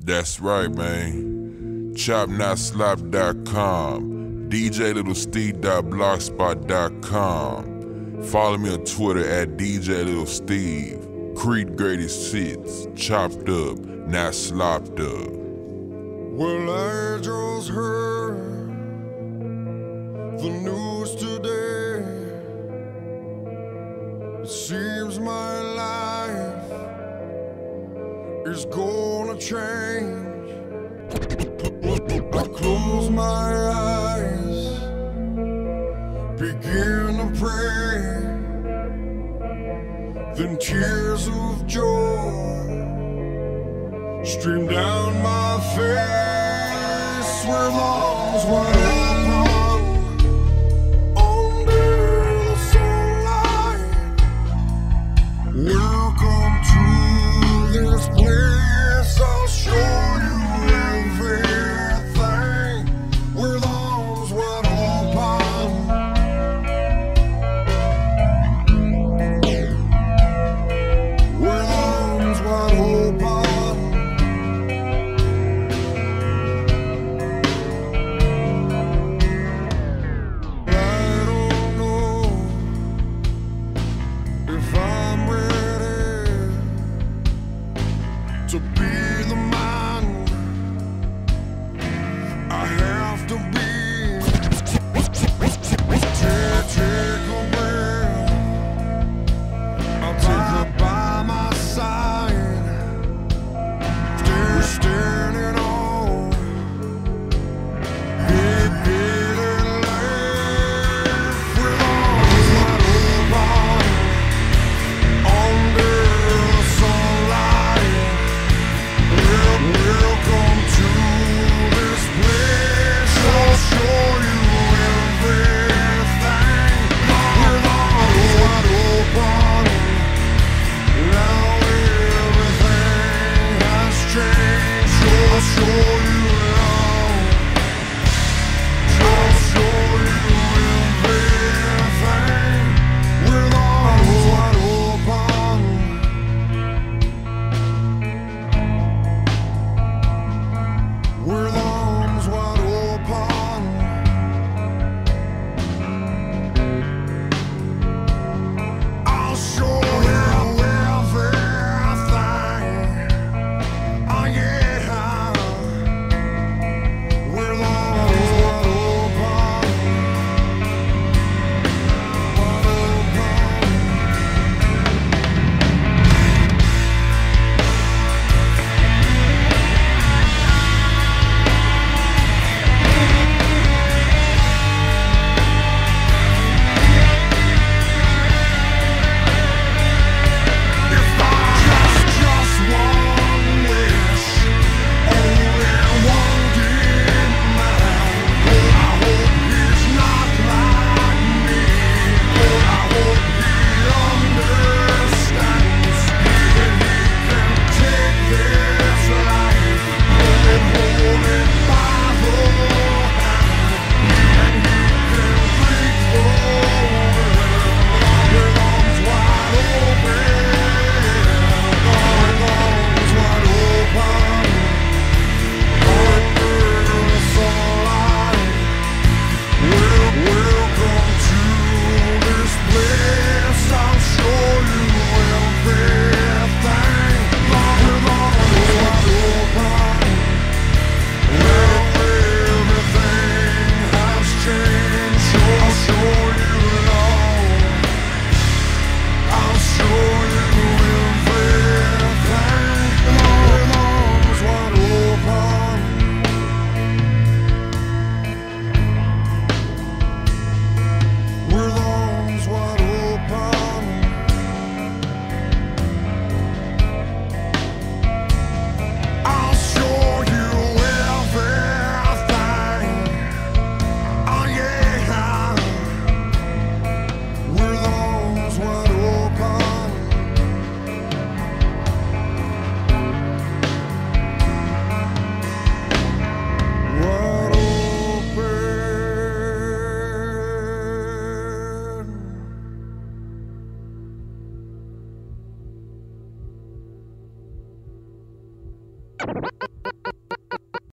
That's right, man. ChopNotSlop.com, DJLittleSteve.blogspot.com. Follow me on Twitter at DJLittleSteve. Creed greatest hits, chopped up, not slopped up. Well, I just heard the news today. It seems my life is gonna change. I close my eyes, begin to pray, then tears of joy stream down my face with arms wide open under the sunlight. Welcome to this place, I'll show you everything with arms wide open. With arms wide open. To be the man I have to be. Take a breath, I'll take her by my side. Standing on hidden life with arms wide open under the sunlight. Welcome to this place, I'll show you everything with arms wide open. Now everything has changed, so I'll show you now. I'll show you everything with arms wide open. With arms wide open. I'll show you everything. Oh yeah. With arms wide open. Wide open. Just one wish, only one demand. But I hope he's not like me. But I hope he understands that he can take this life and hold it by the hand, and he can break the world with arms wide open. Arms wide open under the sunlight. Welcome to this place, I'll show you everything with arms wide open. Now everything has changed, so I'll show you now. I'll show you everything with arms wide open. With arms wide open. I'll show you everything. Oh yeah. With arms wide open. Wide open.